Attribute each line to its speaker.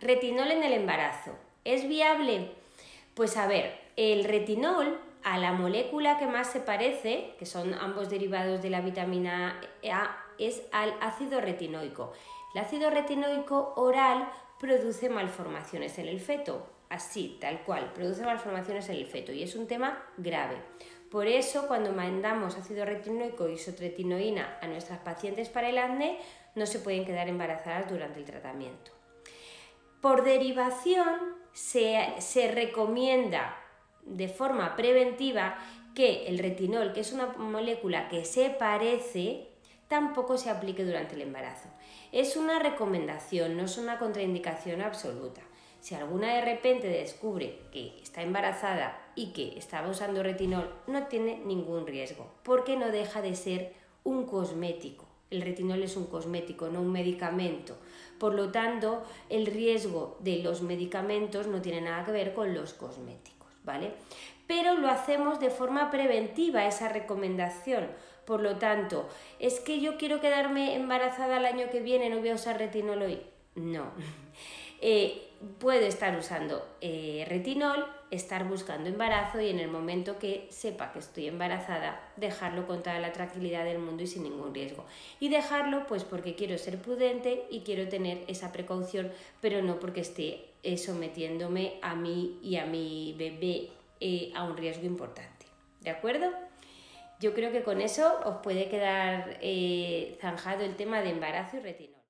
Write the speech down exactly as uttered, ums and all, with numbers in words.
Speaker 1: retinol en el embarazo. ¿Es viable? Pues a ver, el retinol a la molécula que más se parece, que son ambos derivados de la vitamina A, es al ácido retinoico. El ácido retinoico oral produce malformaciones en el feto, así, tal cual, produce malformaciones en el feto y es un tema grave. Por eso, cuando mandamos ácido retinoico y isotretinoína a nuestras pacientes para el acné, no se pueden quedar embarazadas durante el tratamiento. Por derivación, se, se recomienda de forma preventiva que el retinol, que es una molécula que se parece, tampoco se aplique durante el embarazo. Es una recomendación, no es una contraindicación absoluta. Si alguna de repente descubre que está embarazada y que estaba usando retinol, no tiene ningún riesgo, porque no deja de ser un cosmético. El retinol es un cosmético, no un medicamento. Por lo tanto, el riesgo de los medicamentos no tiene nada que ver con los cosméticos, ¿vale? Pero lo hacemos de forma preventiva, esa recomendación. Por lo tanto, ¿es que yo quiero quedarme embarazada el año que viene, no voy a usar retinol hoy? No. Eh, puedo estar usando eh, retinol, estar buscando embarazo y en el momento que sepa que estoy embarazada, dejarlo con toda la tranquilidad del mundo y sin ningún riesgo. Y dejarlo pues porque quiero ser prudente y quiero tener esa precaución, pero no porque esté eh, sometiéndome a mí y a mi bebé eh, a un riesgo importante. ¿De acuerdo? Yo creo que con eso os puede quedar eh, zanjado el tema de embarazo y retinol.